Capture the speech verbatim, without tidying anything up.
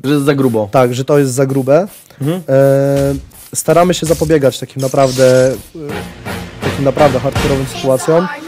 Że jest za grubo. Tak, że to jest za grube. Mhm. E, staramy się zapobiegać takim naprawdę, takim naprawdę hardkorowym sytuacjom.